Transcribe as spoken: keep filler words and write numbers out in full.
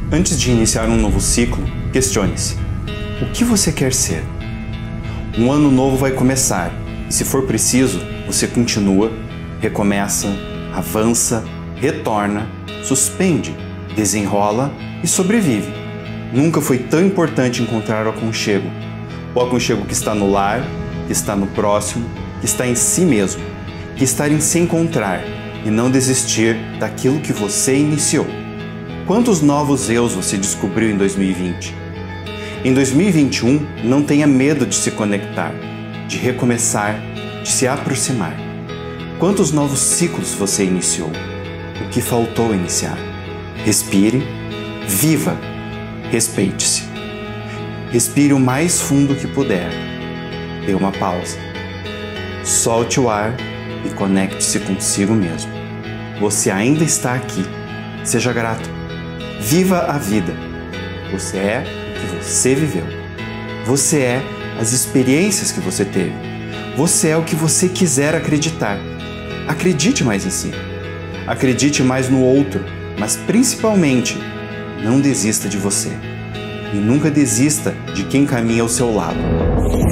Antes de iniciar um novo ciclo, questione-se: o que você quer ser? Um ano novo vai começar e, se for preciso, você continua, recomeça, avança, retorna, suspende, desenrola e sobrevive. Nunca foi tão importante encontrar o aconchego. O aconchego que está no lar, que está no próximo, que está em si mesmo, que está em se encontrar e não desistir daquilo que você iniciou. Quantos novos eus você descobriu em dois mil e vinte? Em dois mil e vinte e um, não tenha medo de se conectar, de recomeçar, de se aproximar. Quantos novos ciclos você iniciou? O que faltou iniciar? Respire, viva, respeite-se. Respire o mais fundo que puder. Dê uma pausa. Solte o ar e conecte-se consigo mesmo. Você ainda está aqui. Seja grato. Viva a vida. Você é o que você viveu. Você é as experiências que você teve. Você é o que você quiser acreditar. Acredite mais em si. Acredite mais no outro, mas principalmente, não desista de você. E nunca desista de quem caminha ao seu lado.